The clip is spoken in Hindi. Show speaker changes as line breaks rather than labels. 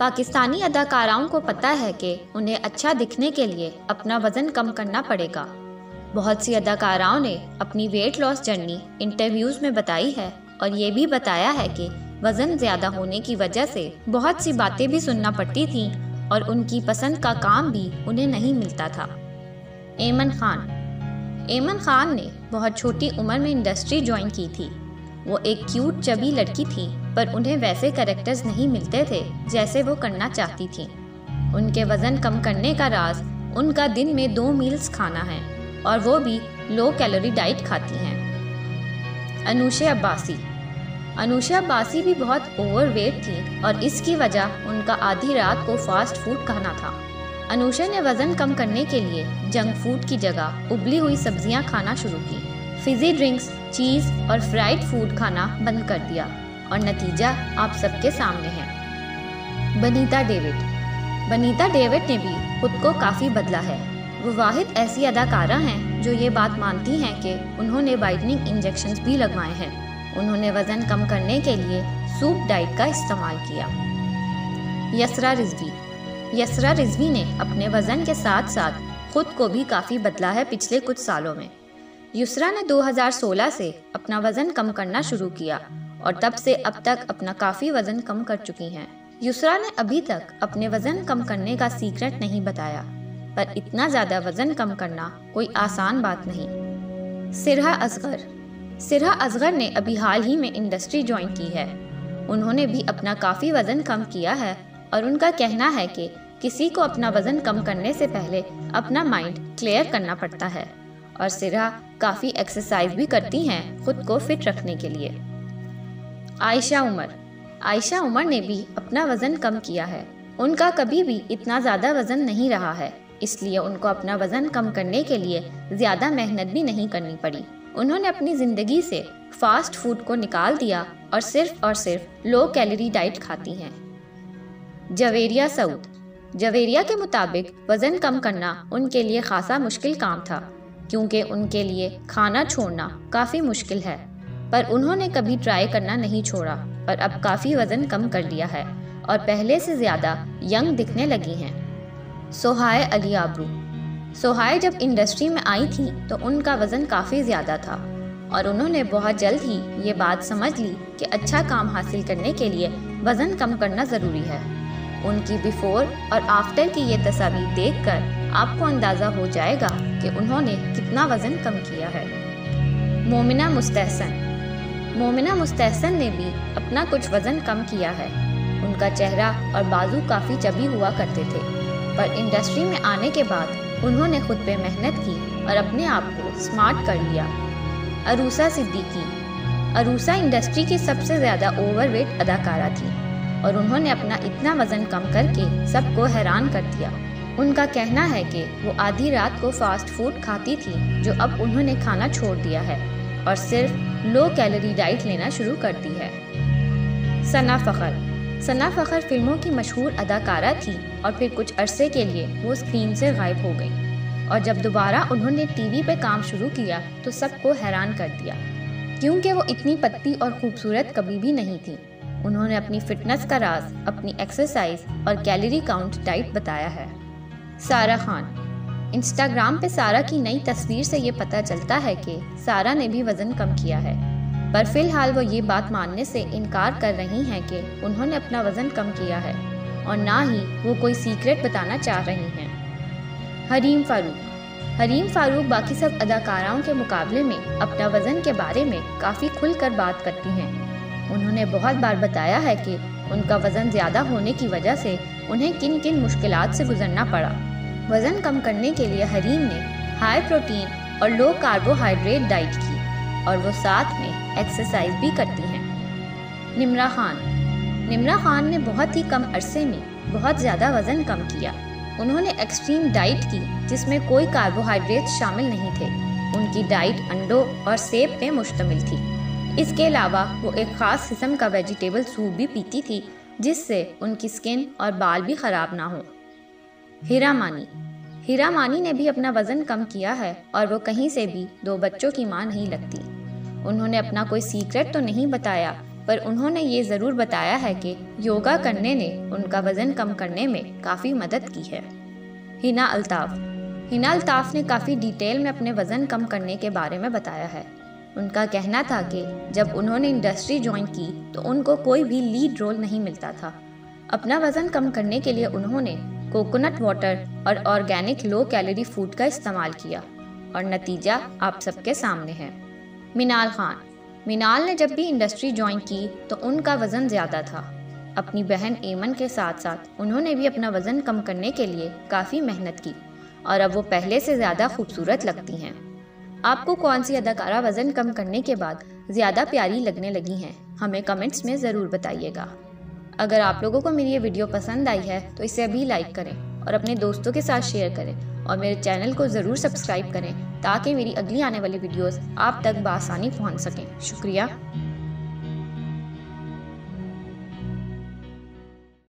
पाकिस्तानी अदाकाराओं को पता है कि उन्हें अच्छा दिखने के लिए अपना वज़न कम करना पड़ेगा। बहुत सी अदाकाराओं ने अपनी वेट लॉस जर्नी इंटरव्यूज़ में बताई है और ये भी बताया है कि वज़न ज़्यादा होने की वजह से बहुत सी बातें भी सुनना पड़ती थीं और उनकी पसंद का काम भी उन्हें नहीं मिलता था। एमन खान ने बहुत छोटी उम्र में इंडस्ट्री ज्वाइन की थी। वो एक क्यूट चबी लड़की थी, पर उन्हें वैसे कैरेक्टर्स नहीं मिलते थे जैसे वो करना चाहती थी। उनके वज़न कम करने का राज उनका दिन में 2 मील्स खाना है और वो भी लो कैलोरी डाइट खाती हैं। अनुशा अब्बासी भी बहुत ओवरवेट थी और इसकी वजह उनका आधी रात को फास्ट फूड खाना था। अनुशा ने वज़न कम करने के लिए जंक फूड की जगह उबली हुई सब्जियां खाना शुरू की, फिजी ड्रिंक्स, चीज़ और फ्राइड फूड खाना बंद कर दिया और नतीजा आप सबके सामने है। बनीता डेविड ने भी खुद को काफ़ी बदला है। वो वाहिद ऐसी अदाकारा हैं जो ये बात मानती हैं कि उन्होंने वाइटनिंग इंजेक्शंस भी लगवाए हैं। उन्होंने वज़न कम करने के लिए सूप डाइट का इस्तेमाल किया। यसरा रिजवी ने अपने वज़न के साथ साथ खुद को भी काफ़ी बदला है पिछले कुछ सालों में। युसरा ने 2016 से अपना वज़न कम करना शुरू किया और तब से अब तक अपना काफ़ी वज़न कम कर चुकी हैं। युसरा ने अभी तक अपने वज़न कम करने का सीक्रेट नहीं बताया, पर इतना ज़्यादा वज़न कम करना कोई आसान बात नहीं। सिरहा असगर ने अभी हाल ही में इंडस्ट्री ज्वाइन की है। उन्होंने भी अपना काफ़ी वज़न कम किया है और उनका कहना है कि किसी को अपना वज़न कम करने से पहले अपना माइंड क्लियर करना पड़ता है और सिरहा काफ़ी एक्सरसाइज भी करती हैं खुद को फिट रखने के लिए। आयशा उमर ने भी अपना वज़न कम किया है। उनका कभी भी इतना ज़्यादा वज़न नहीं रहा है, इसलिए उनको अपना वज़न कम करने के लिए ज़्यादा मेहनत भी नहीं करनी पड़ी। उन्होंने अपनी ज़िंदगी से फास्ट फूड को निकाल दिया और सिर्फ लो कैलोरी डाइट खाती हैं। जवेरिया के मुताबिक वज़न कम करना उनके लिए खासा मुश्किल काम था, क्योंकि उनके लिए खाना छोड़ना काफ़ी मुश्किल है, पर उन्होंने कभी ट्राई करना नहीं छोड़ा और अब काफ़ी वज़न कम कर लिया है और पहले से ज़्यादा यंग दिखने लगी हैं। सोहाय जब इंडस्ट्री में आई थी तो उनका वज़न काफ़ी ज़्यादा था और उन्होंने बहुत जल्द ही ये बात समझ ली कि अच्छा काम हासिल करने के लिए वज़न कम करना ज़रूरी है। उनकी बिफोर और आफ्टर की ये तस्वीर देखकर आपको अंदाज़ा हो जाएगा कि उन्होंने कितना वज़न कम किया है। मोमिना मुस्तहसन ने भी अपना कुछ वज़न कम किया है। उनका चेहरा और बाजू काफ़ी चबी हुआ करते थे, पर इंडस्ट्री में आने के बाद उन्होंने खुद पे मेहनत की और अपने आप को स्मार्ट कर लिया। अरूसा इंडस्ट्री की सबसे ज़्यादा ओवरवेट अदाकारा थी और उन्होंने अपना इतना वज़न कम करके सबको हैरान कर दिया। उनका कहना है कि वो आधी रात को फास्ट फूड खाती थी, जो अब उन्होंने खाना छोड़ दिया है और सिर्फ लो कैलोरी डाइट लेना शुरू कर दी है। सना फ़खर फिल्मों की मशहूर अदाकारा थी और फिर कुछ अरसे के लिए वो स्क्रीन से गायब हो गई और जब दोबारा उन्होंने टीवी पे काम शुरू किया तो सबको हैरान कर दिया, क्योंकि वो इतनी पतली और खूबसूरत कभी भी नहीं थी। उन्होंने अपनी फिटनेस का राज अपनी एक्सरसाइज और कैलोरी काउंट डाइट बताया है। सारा खान। इंस्टाग्राम पे सारा की नई तस्वीर से ये पता चलता है कि सारा ने भी वज़न कम किया है, पर फिलहाल वो ये बात मानने से इनकार कर रही हैं कि उन्होंने अपना वज़न कम किया है और ना ही वो कोई सीक्रेट बताना चाह रही हैं। हरीम फारूक बाकी सब अदाकाराओं के मुकाबले में अपना वज़न के बारे में काफ़ी खुलकर बात करती हैं। उन्होंने बहुत बार बताया है कि उनका वज़न ज़्यादा होने की वजह से उन्हें किन किन मुश्किलात से गुजरना पड़ा। वज़न कम करने के लिए हरीम ने हाई प्रोटीन और लो कार्बोहाइड्रेट डाइट की और वो साथ में एक्सरसाइज भी करती हैं। निम्रा खान ने बहुत ही कम अरसे में बहुत ज़्यादा वज़न कम किया। उन्होंने एक्सट्रीम डाइट की जिसमें कोई कार्बोहाइड्रेट शामिल नहीं थे। उनकी डाइट अंडों और सेब पे मुश्तमिल थी। इसके अलावा वो एक ख़ास किस्म का वेजिटेबल सूप भी पीती थी, जिससे उनकी स्किन और बाल भी ख़राब ना हो। हीरा मानी ने भी अपना वज़न कम किया है और वो कहीं से भी 2 बच्चों की मां नहीं लगती। उन्होंने अपना कोई सीक्रेट तो नहीं बताया, पर उन्होंने ये ज़रूर बताया है कि योगा करने ने उनका वज़न कम करने में काफ़ी मदद की है। हिना अल्ताफ़ ने काफ़ी डिटेल में अपने वज़न कम करने के बारे में बताया है। उनका कहना था कि जब उन्होंने इंडस्ट्री ज्वाइन की तो उनको कोई भी लीड रोल नहीं मिलता था। अपना वज़न कम करने के लिए उन्होंने कोकोनट वाटर और ऑर्गेनिक लो कैलोरी फूड का इस्तेमाल किया और नतीजा आप सबके सामने है। मिनाल ने जब भी इंडस्ट्री ज्वाइन की तो उनका वज़न ज़्यादा था। अपनी बहन एमन के साथ साथ उन्होंने भी अपना वज़न कम करने के लिए काफ़ी मेहनत की और अब वो पहले से ज़्यादा खूबसूरत लगती हैं। आपको कौन सी अदाकारा वज़न कम करने के बाद ज़्यादा प्यारी लगने लगी हैं, हमें कमेंट्स में ज़रूर बताइएगा। अगर आप लोगों को मेरी ये वीडियो पसंद आई है तो इसे अभी लाइक करें और अपने दोस्तों के साथ शेयर करें और मेरे चैनल को ज़रूर सब्सक्राइब करें ताकि मेरी अगली आने वाली वीडियोस आप तक बआसानी पहुंच सकें। शुक्रिया।